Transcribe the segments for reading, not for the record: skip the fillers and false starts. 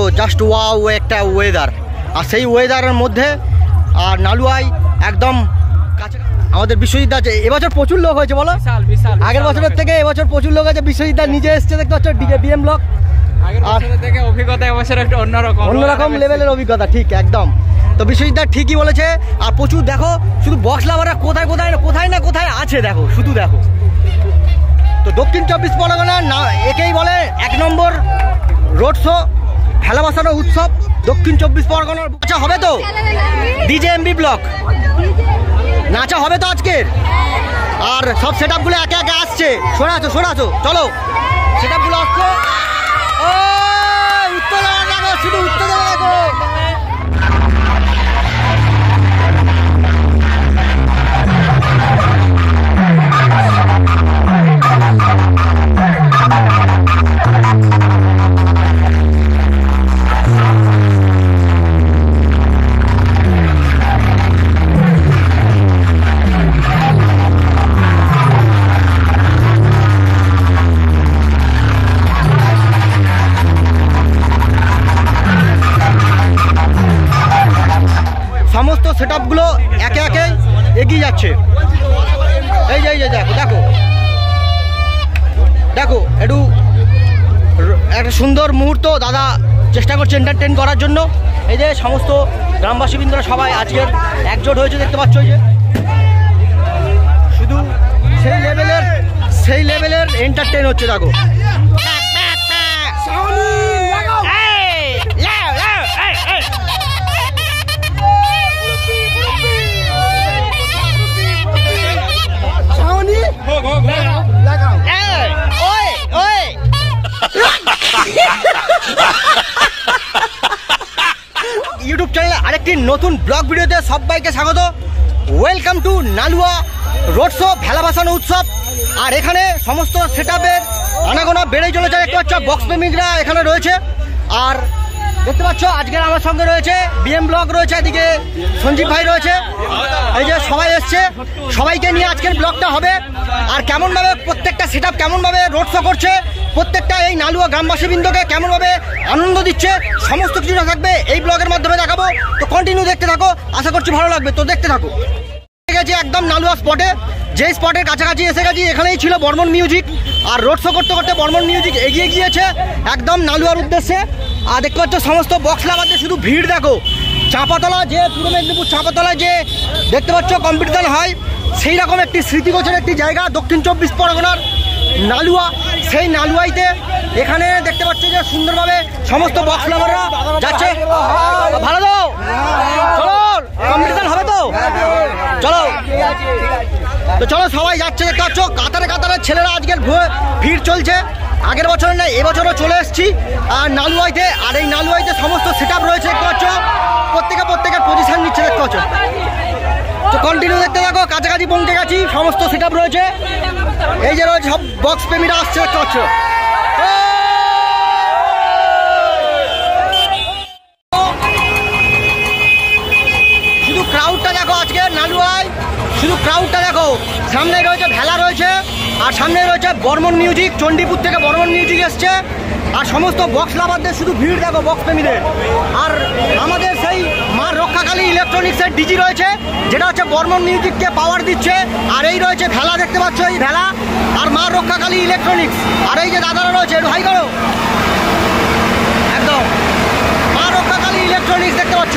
Just wow একটা weather, আর সেই ওয়েদারের মধ্যে আর নালুয়ায় একদম কাছে আমাদের বিশ্বজিৎ আছে। এবছর প্রচুর লোক হয়েছে বলো, আগের বছরের থেকে এবছর প্রচুর লোক আছে। বিশ্বজিৎ নিজে এসছে দেখতে পাচ্ছ, বিএম ব্লগ। অভিজ্ঞতা এবছর একটা অন্যরকম লেভেলের অভিজ্ঞতা, ঠিক একদম। তো বিশ্বজিৎ ঠিকই বলেছে। আর প্রচুর দেখো, শুধু বক্স লাভাররা কোথায় কোথায় কোথায় না কোথায় আছে দেখো, শুধু দেখো। তো দক্ষিণ 24 পরগনা না একেই বলে 1 নম্বর রোড শো, ভালোবাসানো উৎসব দক্ষিণ 24 পরগনার। আচ্ছা হবে তো ডিজেএমবি ব্লক নাচা হবে তো আজকের। আর সব সেট আপগুলো একে একে আসছে, সরাছো চলো, সেট আপগুলো আসছে। ও উত্তর দেখো, শুধু উত্তর দেখো। সমস্ত সেট আপগুলো একে একে এগিয়ে যাচ্ছে। এই যে দেখো একটু একটা সুন্দর মুহূর্ত দাদা চেষ্টা করছে এন্টারটেন করার জন্য। এই যে সমস্ত গ্রামবাসী বৃন্দরা সবাই আজকের একজোট হয়েছে দেখতে পাচ্ছ। এই যে শুধু সেই লেভেলের এন্টারটেন হচ্ছে দেখো। ইউটিউব চ্যানেলে আরেকটি নতুন ব্লগ ভিডিওতে সবাইকে স্বাগত। Welcome to Nalua road show ভালোবাসানো উৎসব। আর এখানে সমস্ত সেট আপের আনাগোনা বেড়েই চলেছে দেখতে পাচ্ছ। বক্স প্রেমিকরা এখানে রয়েছে। আর দেখতে পাচ্ছ আজকের আমার সঙ্গে রয়েছে বিএম ব্লগ রয়েছে, এদিকে সঞ্জীব ভাই রয়েছে। এই যে সবাই এসছে, সবাইকে নিয়ে আজকের ব্লগটা হবে। আর কেমনভাবে প্রত্যেকটা সেট আপ কেমনভাবে রোড শো করছে, প্রত্যেকটা এই নালুয়া গ্রামবাসীবৃন্দকে কেমনভাবে আনন্দ দিচ্ছে, সমস্ত কিছুটা থাকবে এই ব্লগের মাধ্যমে দেখাবো। তো কন্টিনিউ দেখতে থাকো, আশা করছি ভালো লাগবে। তো দেখতে থাকো। গেছি একদম নালুয়া স্পটে, যে স্পটের কাছাকাছি এসে গেছি। এখানেই ছিল বর্মন মিউজিক। আর রোড শো করতে করতে বর্মন মিউজিক এগিয়ে গিয়েছে একদম নালুয়ার উদ্দেশ্যে। আর দেখতে পাচ্ছ সমস্ত বক্স লাগাতে শুধু ভিড় দেখো। চাঁপাতলা, যে পূর্ব মেদিনীপুর চাঁপাতলায় যে দেখতে পাচ্ছ কম্পিটিশন হয়, সেই রকম একটি স্মৃতিগোচর একটি জায়গা দক্ষিণ 24 পরগনার নালুয়া। সেই নালুয়াইতে এখানে দেখতে পাচ্ছ যে সুন্দরভাবে সমস্ত বক্স লাভাররা যাচ্ছে। ভালো তো, চলো কম্পিটিশন হবে তো, চলো সবাই যাচ্ছে দেখতে পাচ্ছ। কাতারে ছেলেরা আজকের ভিড় চলছে। আগের বছর না এবছরও চলে এসেছি আর নালুয়াইতে। আর এই নালুয়াইতে সমস্ত সেট আপ রয়েছে দেখতে পাচ্ছ। প্রত্যেকের পজিশন নিচ্ছে দেখতে পাচ্ছ। তো কন্টিনিউ দেখতে থাকো, কাছাকাছি পৌঁছে গেছি, সমস্ত সেট আপ রয়েছে। এই যে রয়েছে সব বক্স প্রেমীরা আসছে দেখতে পাচ্ছ। শুধু ক্রাউডটা দেখো আজকে নালুয়ায়, শুধু ক্রাউডটা দেখো। সামনে রয়েছে ভেলা রয়েছে, আর সামনে রয়েছে বর্মন মিউজিক। চণ্ডীপুর থেকে বর্মন মিউজিক এসছে। আর সমস্ত বক্স লাভারদের শুধু ভিড় দেখো, বক্স প্রেমীদের। আর আমাদের সেই মা রক্ষাকালী ইলেকট্রনিক্সের ডিজি রয়েছে, যেটা হচ্ছে বর্মন মিউজিককে পাওয়ার দিচ্ছে। আর এই রয়েছে ভেলা দেখতে পাচ্ছ, এই ভেলা আর মা রক্ষাকালী ইলেকট্রনিক্স। আর এই যে দাদারা রয়েছে, একটু হাই করো, একদম মা রক্ষাকালী ইলেকট্রনিক্স দেখতে পাচ্ছ।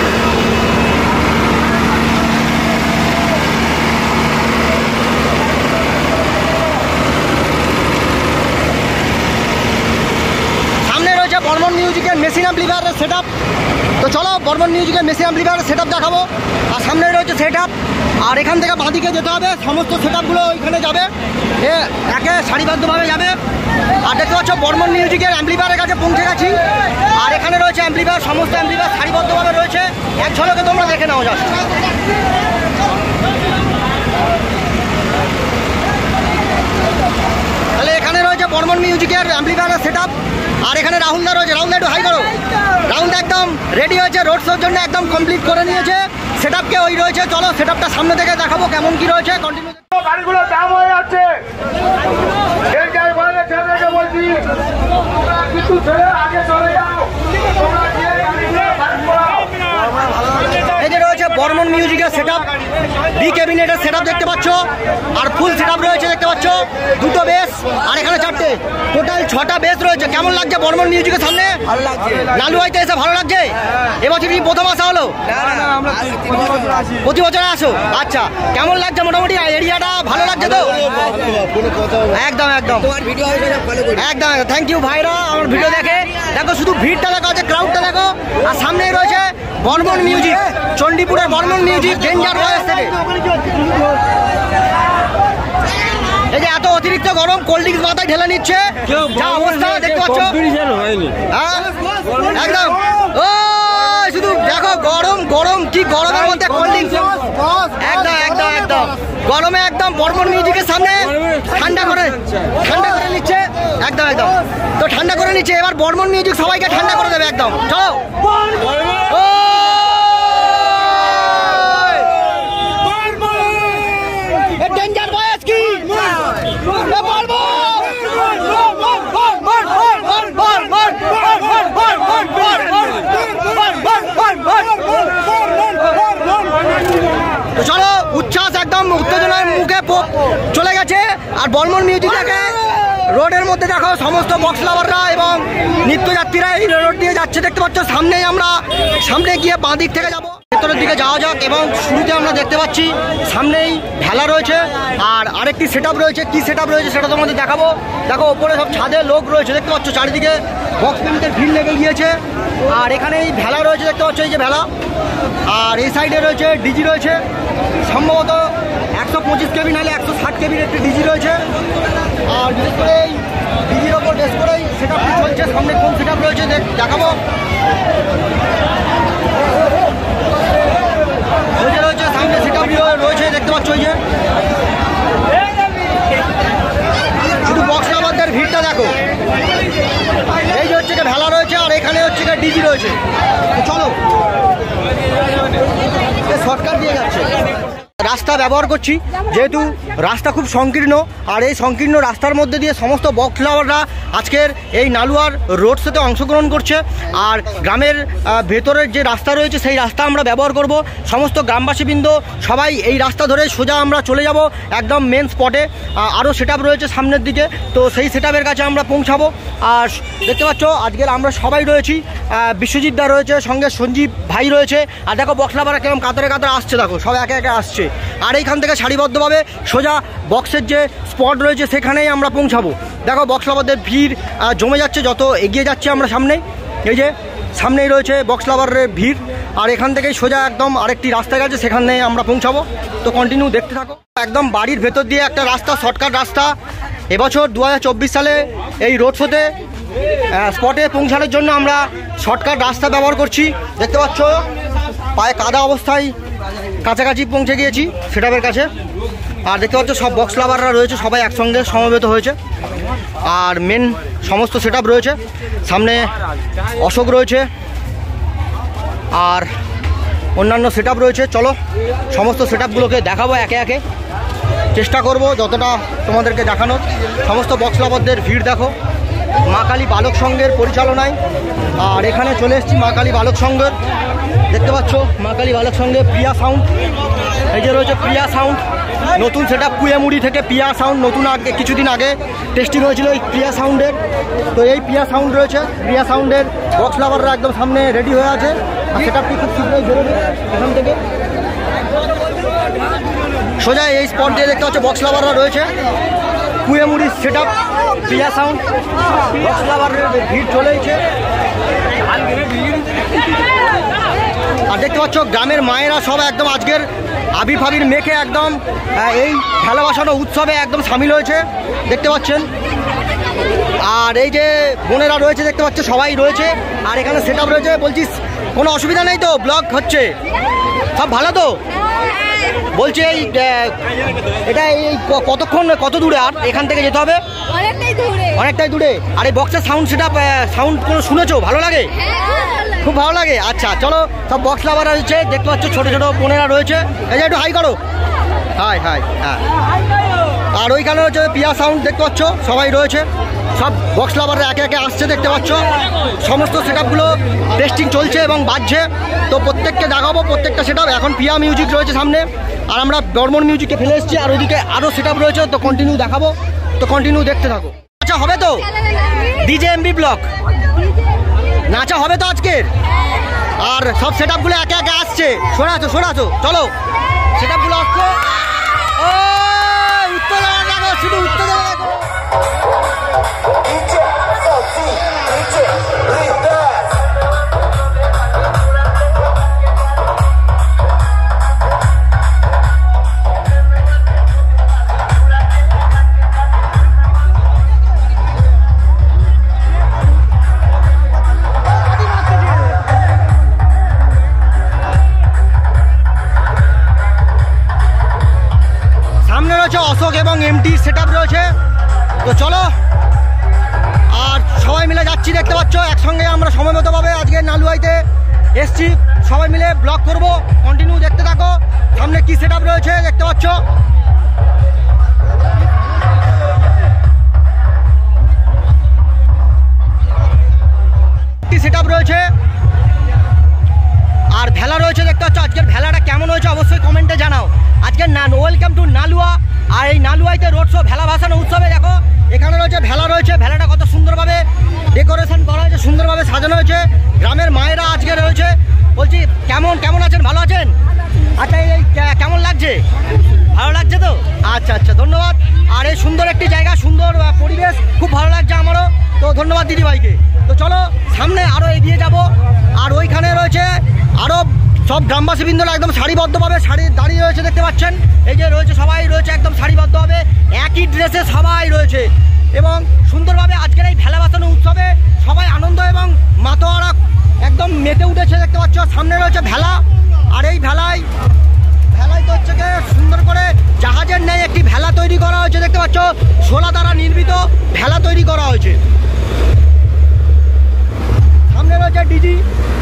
বর্মন মিউজিকের মেশিন অ্যাম্পলিফায়ারের সেট আপ। তো চলো বর্মন মিউজিকের মেশিন অ্যাম্পলিফায়ারের সেট আপ দেখাবো। আর সামনে রয়েছে সেট আপ। আর এখান থেকে বাঁদিকে যেতে হবে, সমস্ত সেট আপগুলো ওইখানে যাবে, একে সারিবদ্ধভাবে যাবে। আর দেখতে পাচ্ছ বর্মন মিউজিকের অ্যাম্পলিফায়ারের কাছে পৌঁছে গেছি। আর এখানে রয়েছে অ্যাম্পলিফায়ার, সমস্ত অ্যাম্পলিফায়ার সারিবদ্ধভাবে রয়েছে। এক ঝলকে তোমরা দেখে নাও জাস্ট। তাহলে এখানে রয়েছে বর্মন মিউজিকের অ্যাম্পলিফায়ারের সেট আপ। আর এখানে রাহুলদা রয়েছে, রাহুলদা একটু হাই করো। রাহুলদা একদম রেডি হয়েছে রোড শোর জন্য, একদম কমপ্লিট করে নিয়েছে সেট আপকে। ওই রয়েছে, চলো সেট আপটা সামনে থেকে দেখাবো কেমন কি রয়েছে। কন্টিনিউ। গাড়িগুলো জাম হয়ে যাচ্ছে, এই জায়গায় বলছি কিছু ছেলে আগে চলে যাও। মিউজিকের সেটআপ, বি ক্যাবিনেটের সেটআপ দেখতে পাচ্ছ, আর ফুল সেটআপ রয়েছে দেখতে পাচ্ছ, দুটো বেস আর এখানে চারটে, টোটাল 6টা বেস রয়েছে। কেমন লাগছে বর্মন মিউজিকের সামনে? ভালো লাগছে। নালুয়াইতে এসে ভালো লাগছে? এবছর কি প্রথম আসা হলো? প্রতি বছর আসো? আচ্ছা, কেমন লাগছে মোটামুটি এরিয়াটা? ভালো লাগছে তো? একদম একদম একদম। থ্যাংক ইউ ভাইরা আমার ভিডিও দেখে। দেখো শুধু ভিড়টা দেখো, আছে ক্রাউডটা দেখো, আর সামনেই রয়েছে বর্মন মিউজিক, চণ্ডীপুরের বর্মন মিউজিক ডেঞ্জার ভয়েস থেকে। এই যে এত অতিরিক্ত গরম, কোল্ড ড্রিঙ্কস মাথায় ঢেলে নিচ্ছে, যা অবস্থা দেখতে পাচ্ছ। হ্যাঁ একদম। ও শুধু দেখো গরম গরম, কি গরমের মধ্যে কোল্ড ড্রিঙ্কস, একদম একদম একদম গরমে একদম বর্মন মিউজিকের সামনে ঠান্ডা করে নিচ্ছে, একদম একদম। তো ঠান্ডা করে নিচ্ছে, এবার বর্মন মিউজিক সবাইকে ঠান্ডা করে দেবে একদম। চলো ও ডেঞ্জার ভয়েস কি তো চলো, উচ্ছ্বাস একদম উত্তেজনার মুখে চলে গেছে। আর বর্মন মিউজিক দেখে রোডের মধ্যে দেখো সমস্ত বক্স লাভাররা এবং নিত্যযাত্রীরা এই রোড দিয়ে যাচ্ছে দেখতে পাচ্ছ। সামনেই আমরা সামনে গিয়ে বাঁ দিক থেকে যাবো, ভেতরের দিকে যাওয়া যাক। এবং শুরুতে আমরা দেখতে পাচ্ছি সামনেই ভেলা রয়েছে, আর আরেকটি সেটআপ রয়েছে। কি সেটআপ রয়েছে সেটা তোমাদের দেখাবো। দেখো ওপরে সব ছাদে লোক রয়েছে দেখতে পাচ্ছ, চারিদিকে বক্স প্রেমীদের ভিড় লেগে গিয়েছে। আর এখানে এই ভেলা রয়েছে দেখতে পাচ্ছ, এই যে ভেলা, আর এই সাইডে রয়েছে ডিজি রয়েছে, সম্ভবত 125 কেবি নাহলে 160 কেবির একটি ডিজি রয়েছে। আর বিশেষ করে এই ডিজির ওপর বেশ করেই সেটআপটি চলছে। সামনে কোন সেটআপ রয়েছে দেখাবো। রয়েছে সামনে সেটআপ রয়েছে দেখতে পাচ্ছ, ওই যে শুধু বক্স লাভারদের ভিড়টা দেখো। এই যে হচ্ছে ভেলা রয়েছে, আর এখানে হচ্ছে ডিজি রয়েছে। চলো, শর্টকাট দিয়ে যাচ্ছে। রাস্তা ব্যবহার করছি যেহেতু রাস্তা খুব সংকীর্ণ, আর এই সংকীর্ণ রাস্তার মধ্যে দিয়ে সমস্ত বক্স লাভাররা আজকের এই নালুয়ার রোড শোতে অংশগ্রহণ করছে। আর গ্রামের ভেতরের যে রাস্তা রয়েছে সেই রাস্তা আমরা ব্যবহার করব। সমস্ত গ্রামবাসীবৃন্দ সবাই এই রাস্তা ধরে সোজা আমরা চলে যাব একদম মেন স্পটে। আরও সেটআপ রয়েছে সামনের দিকে, তো সেই সেটআপের কাছে আমরা পৌঁছাবো। আর দেখতে পাচ্ছ আজকের আমরা সবাই রয়েছি, বিশ্বজিৎ দা রয়েছে, সঙ্গে সঞ্জীব ভাই রয়েছে। আর দেখো বক্স লাভাররা কেমন কাতারে কাতারে আসছে, দেখো সব একে একে আসছে। আর এইখান থেকে সারিবদ্ধভাবে সোজা বক্সের যে স্পট রয়েছে সেখানেই আমরা পৌঁছাবো। দেখো বক্স লাভারদের ভিড় জমে যাচ্ছে যত এগিয়ে যাচ্ছে আমরা সামনেই। এই যে সামনেই রয়েছে বক্স লাভারের ভিড়, আর এখান থেকেই সোজা একদম আরেকটি রাস্তা গেছে, সেখানে আমরা পৌঁছাবো। তো কন্টিনিউ দেখতে থাকো। একদম বাড়ির ভেতর দিয়ে একটা রাস্তা, শর্টকাট রাস্তা। এবছর 2024 সালে এই রোড শোতে স্পটে পৌঁছানোর জন্য আমরা শর্টকাট রাস্তা ব্যবহার করছি। দেখতে পাচ্ছ পায়ে কাদা অবস্থায় কাছাকাছি পৌঁছে গিয়েছি সেটআপের কাছে। আর দেখতে পাচ্ছ সব বক্স লাভাররা রয়েছে, সবাই একসঙ্গে সমবেত হয়েছে। আর মেন সমস্ত সেটআপ রয়েছে, সামনে অশোক রয়েছে আর অন্যান্য সেটআপ রয়েছে। চলো সমস্ত সেটআপগুলোকে দেখাবো একে একে, চেষ্টা করব যতটা তোমাদেরকে দেখানোর। সমস্ত বক্স লাভারদের ভিড় দেখো, মা কালী বালক সংঘের পরিচালনায়। আর এখানে চলে এসেছি মা কালী বালক সংঘের, দেখতে পাচ্ছ মা কালী বালক সংঘে প্রিয়া সাউন্ড। এই যে রয়েছে প্রিয়া সাউন্ড, নতুন সেটআপ কুয়েমুড়ি থেকে প্রিয়া সাউন্ড, নতুন আগে কিছুদিন আগে টেস্টিং হয়েছিল এই প্রিয়া সাউন্ডের। তো এই প্রিয়া সাউন্ড রয়েছে, প্রিয়া সাউন্ডের বক্স লাভাররা একদম সামনে রেডি হয়ে আছে। আর সেটআপটি খুব শীঘ্রই বেরোবে এখান থেকে। সোজা এই স্পট দিয়ে দেখতে পাচ্ছ বক্স লাভাররা রয়েছে, কুয়েমুড়ির সেটআপ প্রিয়া সাউন্ড। বক্স লাভারের ভিড় চলেছে। আর দেখতে পাচ্ছ গ্রামের মায়েরা সব একদম আজকের আবির মেখে একদম এই ভালোবাসানো উৎসবে একদম সামিল হয়েছে দেখতে পাচ্ছেন। আর এই যে বোনেরা রয়েছে দেখতে পাচ্ছ, সবাই রয়েছে। আর এখানে সেটআপ রয়েছে। বলছিস কোনো অসুবিধা নেই তো? ব্লগ হচ্ছে সব ভালো তো? বলছি এই এটা এই কতক্ষণ, কত দূরে আর এখান থেকে যেতে হবে? অনেকটাই দূরে। আর এই বক্সের সাউন্ড সেটআপ সাউন্ড কোনো শুনেছো? ভালো লাগে? খুব ভালো লাগে। আচ্ছা চলো, সব বক্স লাভাররা রয়েছে দেখতে পাচ্ছ, ছোটো ছোটো বোনেরা রয়েছে। এই যে একটু হাই করো, হাই হাই। হ্যাঁ, আর ওইখানে হচ্ছে প্রিয়া সাউন্ড দেখতে পাচ্ছ, সবাই রয়েছে। সব বক্স লাভাররা একে একে আসছে দেখতে পাচ্ছ। সমস্ত সেটআপগুলো টেস্টিং চলছে এবং বাজছে, তো প্রত্যেককে দেখাবো প্রত্যেকটা সেটআপ। এখন পিয়া মিউজিক রয়েছে সামনে, আর আমরা বর্মন মিউজিককে ফেলে এসেছি, আর ওইদিকে আরও সেটআপ রয়েছে, তো কন্টিনিউ দেখাবো, তো কন্টিনিউ দেখতে থাকো। আচ্ছা হবে তো ডিজে এমবি ব্লক নাচা হবে তো আজকের, আর সব সেটআপগুলো একে একে আসছে। সরাছো চলো, সেটআপগুলো আসছে। ও উত্তর দেখো, শুধু উত্তর দেখো। অশোক এবং এমটি সেটআপ রয়েছে, তো চলো আর সবাই মিলে যাচ্ছি দেখতে পাচ্ছ। একসঙ্গে আমরা সময়মতোভাবে আজকে নালুয়াইতে এসছি, সবাই মিলে ব্লগ করব, কন্টিনিউ দেখতে থাকো। সামনে কি সেটআপ রয়েছে দেখতে পাচ্ছ। কি সেটআপ রয়েছে আর ভেলা রয়েছে দেখতে পাচ্ছ। আজকের ভেলাটা কেমন হয়েছে অবশ্যই কমেন্টে জানাও। আজকের ওয়েলকাম টু নালুয়া, আর এই নালুয়াইতে রোড শো ভেলা ভাসানো উৎসবে দেখো এখানে রয়েছে ভেলা রয়েছে। ভেলাটা কত সুন্দরভাবে ডেকোরেশন করা হয়েছে, সুন্দরভাবে সাজানো হয়েছে। গ্রামের মায়েরা আজকে রয়েছে। বলছি কেমন আছেন, ভালো আছেন? আচ্ছা এই কেমন লাগছে? ভালো লাগছে তো? আচ্ছা ধন্যবাদ। আর এই সুন্দর একটি জায়গা, সুন্দর পরিবেশ, খুব ভালো লাগছে আমারও, তো ধন্যবাদ দিদি ভাইকে। তো চলো সামনে আরও এগিয়ে যাব। আর ওইখানে রয়েছে আরও সব গ্রামবাসী বৃন্দরা একদম সারিবদ্ধভাবে দাঁড়িয়ে রয়েছে দেখতে পাচ্ছেন। এই যে রয়েছে সবাই রয়েছে একদম সারিবদ্ধভাবে, একই ড্রেসে সবাই রয়েছে এবং সুন্দরভাবে আজকের এই ভেলা ভাসানো উৎসবে সবাই আনন্দ এবং মাতোয়ারা একদম মেতে উঠেছে দেখতে পাচ্ছ। সামনে রয়েছে ভেলা, আর এই ভেলায় তো হচ্ছে সুন্দর করে জাহাজের ন্যায় একটি ভেলা তৈরি করা হয়েছে দেখতে পাচ্ছ। শোলা দ্বারা নির্মিত ভেলা তৈরি করা হয়েছে। সামনে রয়েছে ডিজি।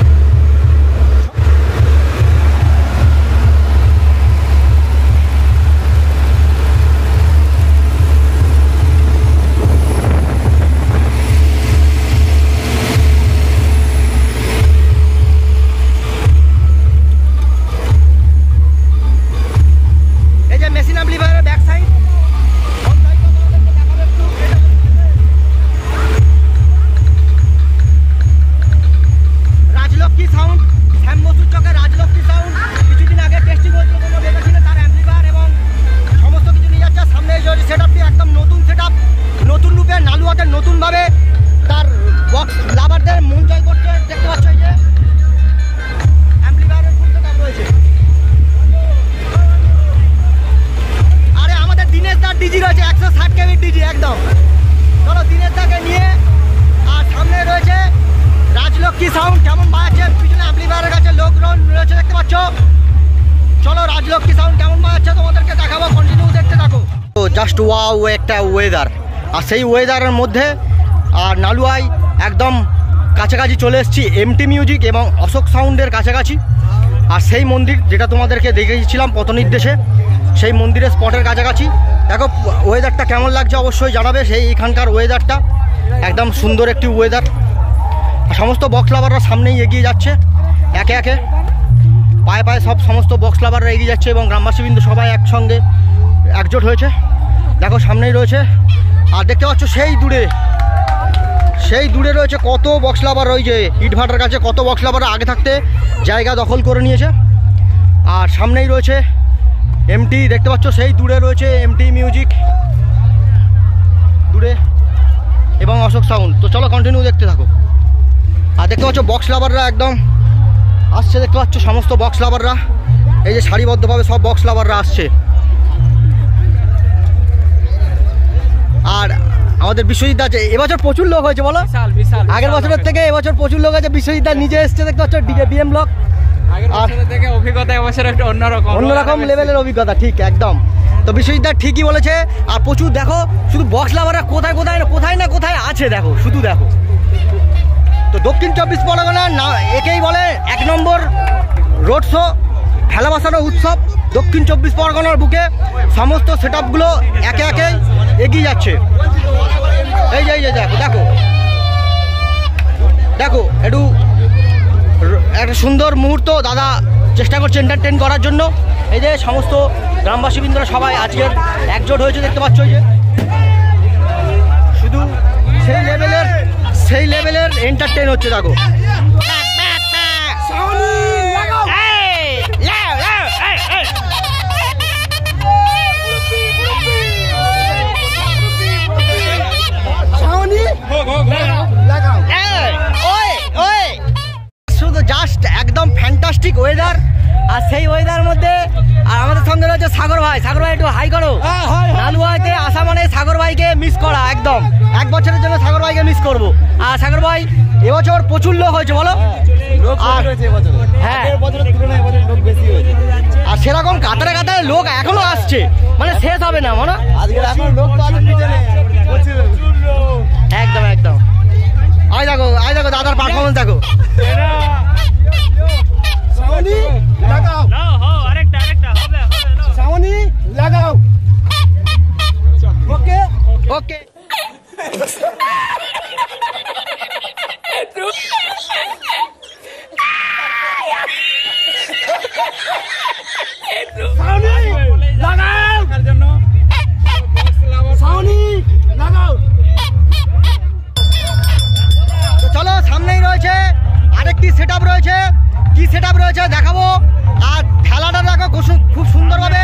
জাস্ট ওয়াও একটা ওয়েদার, আর সেই ওয়েদারের মধ্যে আর নালুয়াই একদম কাছাকাছি চলে এসেছি এমটি মিউজিক এবং অশোক সাউন্ডের কাছাকাছি। আর সেই মন্দির যেটা তোমাদেরকে দেখিয়েছিলাম পথনির্দেশে, সেই মন্দিরের স্পটের কাছাকাছি। দেখো ওয়েদারটা কেমন লাগছে অবশ্যই জানাবে। সেই এখানকার ওয়েদারটা একদম সুন্দর একটি ওয়েদার। সমস্ত বক্স লাভাররা সামনেই এগিয়ে যাচ্ছে, একে একে পায়ে সমস্ত বক্স লাভাররা এগিয়ে যাচ্ছে এবং গ্রামবাসীবৃন্দ সবাই একসঙ্গে একজোট হয়েছে। দেখো সামনেই রয়েছে, আর দেখতে পাচ্ছ সেই দূরে রয়েছে কত বক্স লাভার রয়েছে। ইটভাটার কাছে কত বক্স লাভাররা আগে থাকতে জায়গা দখল করে নিয়েছে। আর সামনেই রয়েছে এমটি, দেখতে পাচ্ছ সেই দূরে রয়েছে এমটি মিউজিক দূরে এবং অশোক সাউন্ড। তো চলো কন্টিনিউ দেখতে থাকো। আর দেখতে পাচ্ছ বক্স লাভাররা একদম আসছে, দেখতে পাচ্ছ সমস্ত বক্স লাভাররা এই যে সারিবদ্ধভাবে সব বক্স লাভাররা আসছে। আর আমাদের বিশ্বজিৎ আছে, এবছর প্রচুর লোক হয়েছে বলো, আগের বছরের থেকে এবছর প্রচুর লোক আছে। বিশ্বজিৎ নিজে এসছে দেখতে পাচ্ছ বিএম ব্লক, অভিজ্ঞতা এবছর একটা অন্যরকম লেভেলের অভিজ্ঞতা, ঠিক একদম। তো বিশ্বজিৎ ঠিকই বলেছে। আর প্রচুর দেখো শুধু বক্স লাভাররা কোথায় না কোথায় আছে, দেখো শুধু দেখো। তো দক্ষিণ 24 পরগনা একেই বলে 1 নম্বর রোড শো ভেলা ভাসানো উৎসব। দক্ষিণ 24 পরগনার বুকে সমস্ত সেটআপগুলো একে একে এগিয়ে যাচ্ছে। এই যে দেখো দেখো দেখো একটু একটা সুন্দর মুহূর্ত দাদা চেষ্টা করছে এন্টারটেন করার জন্য। এই যে সমস্ত গ্রামবাসীবৃন্দরা সবাই আজকের একজোট হয়েছে দেখতে পাচ্ছ। যে শুধু সেই লেভেলের এন্টারটেন হচ্ছে দেখো। শুধু জাস্ট একদম ফ্যান্টাস্টিক ওয়েদার। আর সেই ওয়েদার মধ্যে আর আমাদের সঙ্গে রয়েছে সাগর ভাই। সাগর ভাই একটু হাই করো। নালুয়াতে আসা মানে সাগর ভাইকে মিস করা, একদম এক বছরের জন্য সাগর ভাইকে মিস করব। আর সাগর ভাই এবছর প্রচুর লোক হয়েছে বলো। হ্যাঁ আর সেরকম কাতারে কাতারে লোক এখনো আসছে, মানে শেষ হবে না মনে। একদম একদম আই দেখো দাদার পারফরমেন্স দেখো। ওকে চলো সামনেই রয়েছে আরেকটি সেটআপ রয়েছে। কি সেটআপ রয়েছে দেখাবো। আর ভেলাটা দেখো খুব সুন্দরভাবে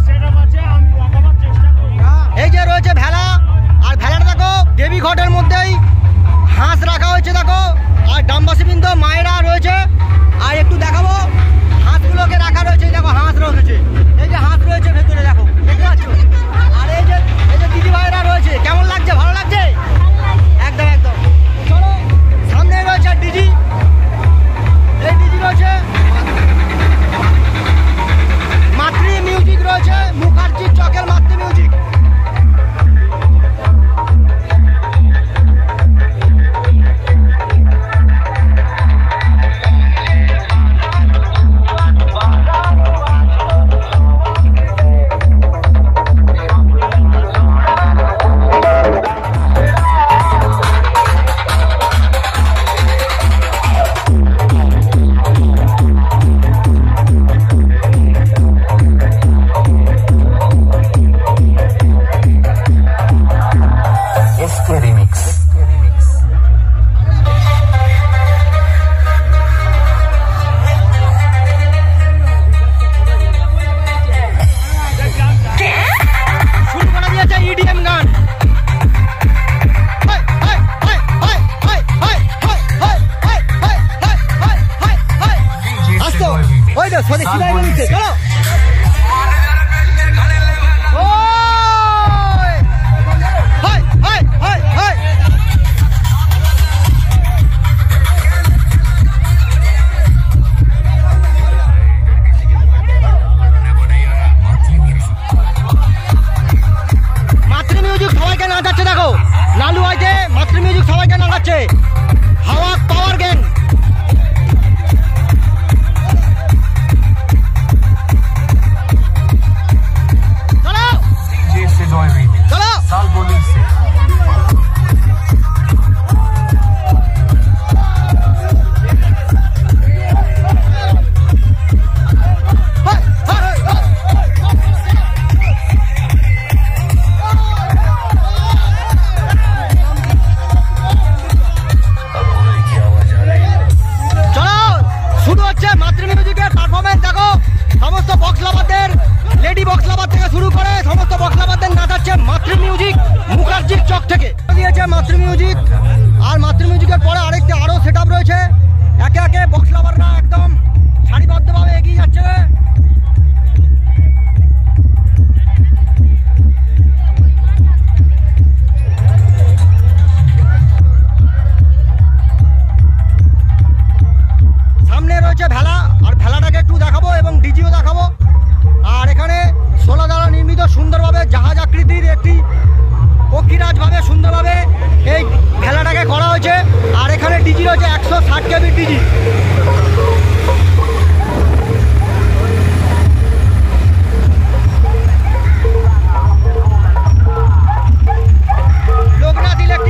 এই যে রয়েছে ভেলা। আর ভেলাটা দেখো দেবী ঘটের মধ্যেই হাঁস রাখা হয়েছে দেখো। আর গ্রামবাসীবৃন্দ মায়েরা রয়েছে। আর একটু দেখাবো হাঁসগুলোকে রাখা রয়েছে। দেখো হাঁস রয়েছে, এই যে হাঁস রয়েছে ভেতরে দেখো, দেখতে পাচ্ছ। আর এই যে দিদি ভাইরা রয়েছে, কেমন লাগছে? ভালো লাগছে একদম একদম। চলো সামনে রয়েছে ডিজি। এই ডিজি রয়েছে, মাতৃ মিউজিক রয়েছে, মুখার্জি চকের মাতৃ মিউজিক। লোকনাথ ইলেকট্রিক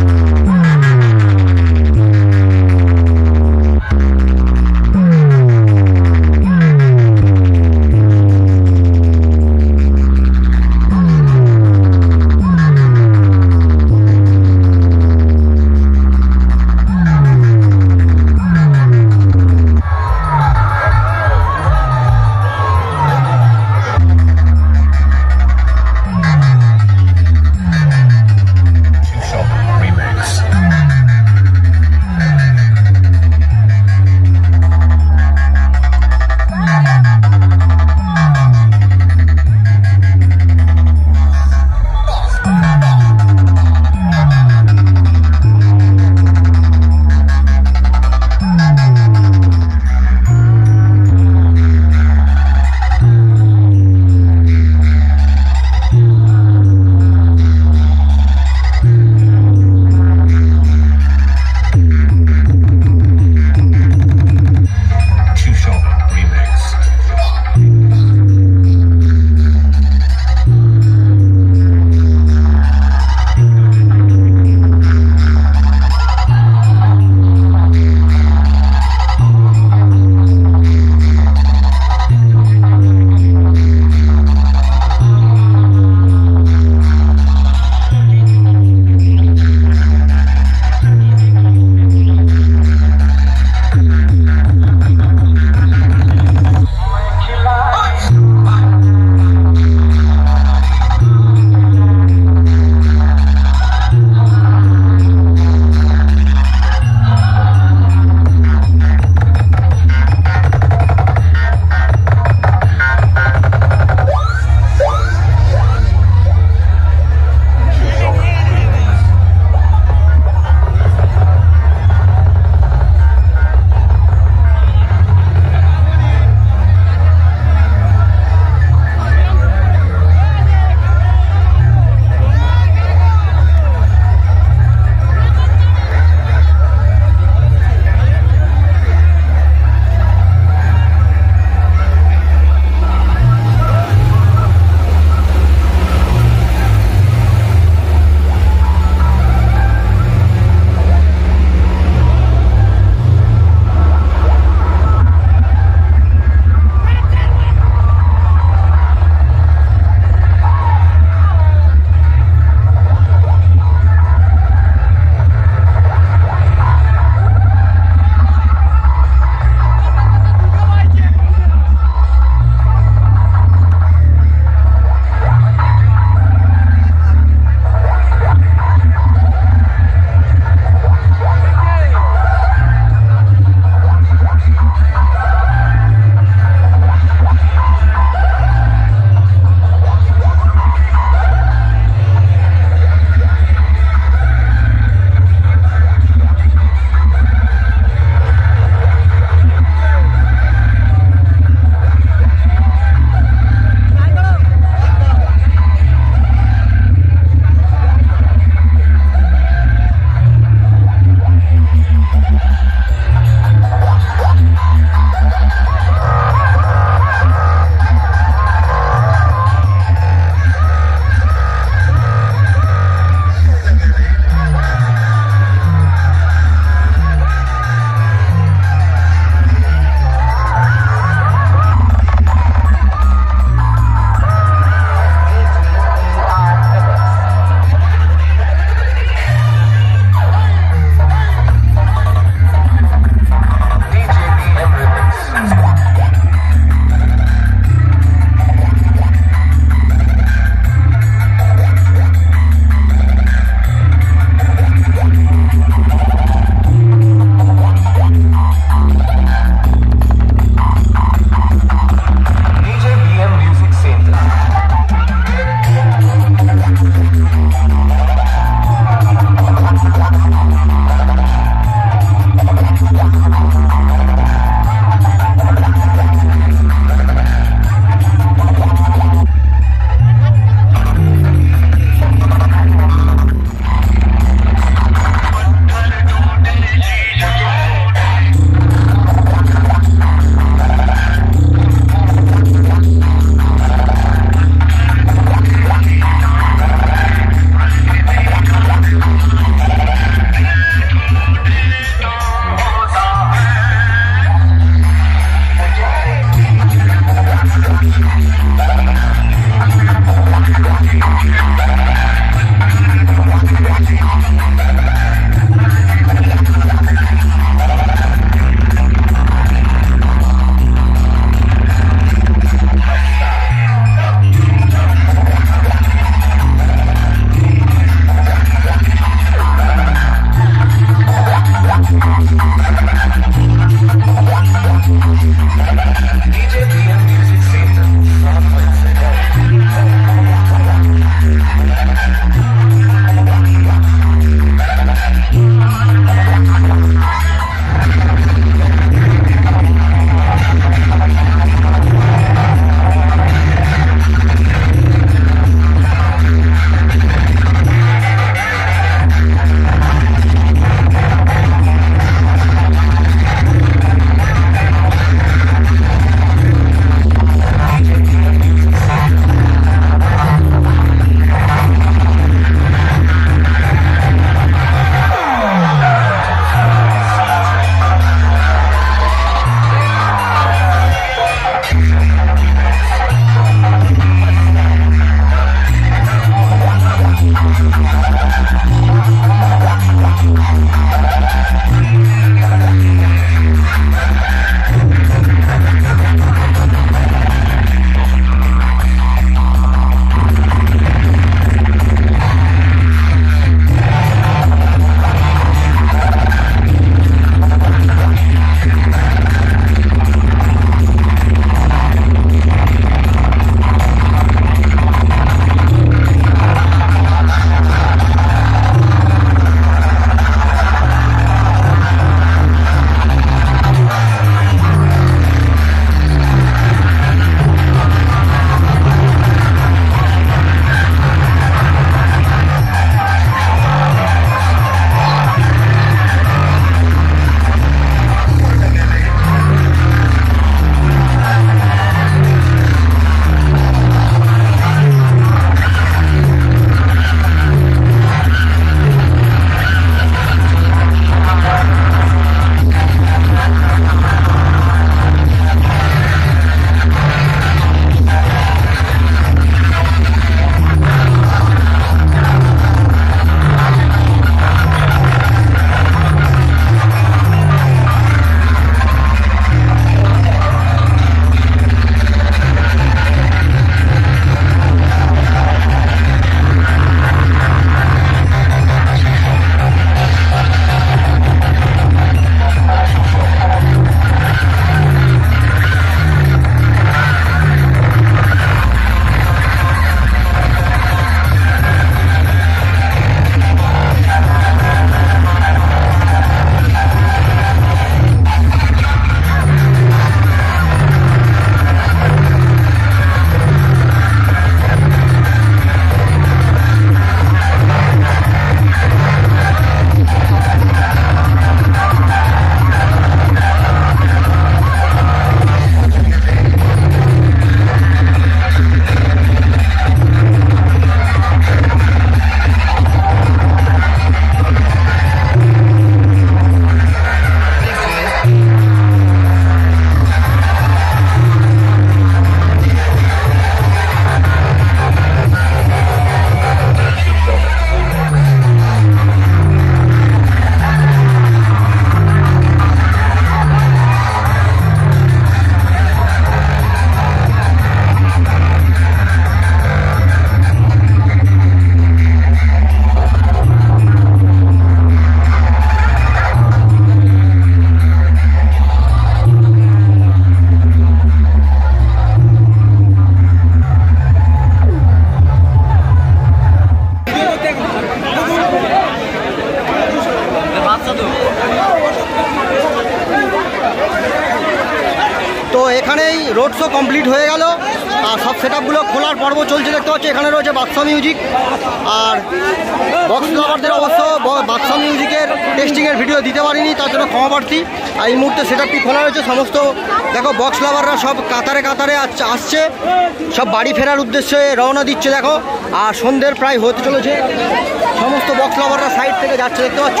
তো এখানেই রোড শো কমপ্লিট হয়ে গেল আর সব সেট আপগুলো খোলার পর্ব চলছে দেখতে পাচ্ছি। এখানে রয়েছে বাদশা মিউজিক আর বক্স লাভারদের অবশ্য বাদশা মিউজিকের টেস্টিংয়ের ভিডিও দিতে পারিনি, তার জন্য ক্ষমা প্রার্থী। আর এই মুহূর্তে সেট আপটি খোলা হয়েছে। সমস্ত দেখো বক্স লাভাররা সব কাতারে কাতারে আসছে, সব বাড়ি ফেরার উদ্দেশ্যে রওনা দিচ্ছে দেখো। আর সন্ধ্যের প্রায় হতে চলেছে, সমস্ত বক্স লাভাররা সাইড থেকে যাচ্ছে দেখতে পাচ্ছ।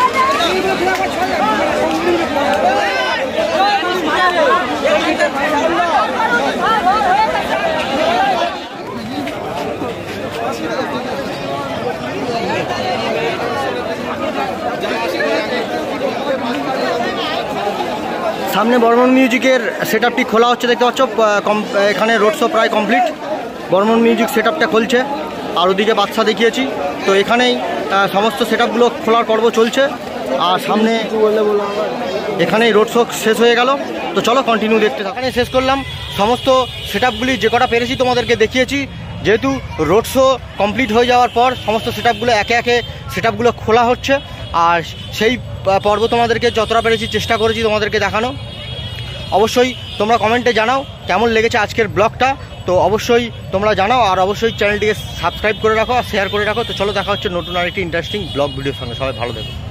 সামনে বর্মন মিউজিকের সেট আপটি খোলা হচ্ছে দেখতে পাচ্ছ। এখানে রোড শো প্রায় কমপ্লিট, বর্মন মিউজিক সেট আপটা খুলছে আর ওদিকে বাদশা দেখিয়েছি। তো এখানেই সমস্ত সেট আপগুলো খোলার পর্ব চলছে আর সামনে এখানেই রোড শো শেষ হয়ে গেল। তো চলো কন্টিনিউ দেখতে থাকো। এখানে শেষ করলাম, সমস্ত সেট আপগুলি যে কটা পেরেছি তোমাদেরকে দেখিয়েছি। যেহেতু রোড শো কমপ্লিট হয়ে যাওয়ার পর সমস্ত সেট আপগুলো একে একে সেট আপগুলো খোলা হচ্ছে আর সেই পর্ব তোমাদেরকে যতটা পেরেছি চেষ্টা করেছি তোমাদেরকে দেখানো। অবশ্যই তোমরা কমেন্টে জানাও কেমন লেগেছে আজকের ব্লগটা। তো অবশ্যই তোমরা জানাও আর অবশ্যই চ্যানেলটিকে সাবস্ক্রাইব করে রাখো আর শেয়ার করে রাখো। তো চলো দেখা হচ্ছে নতুন আরেকটি ইন্টারেস্টিং ব্লগ ভিডিওর সঙ্গে। সবাই ভালো থেকো।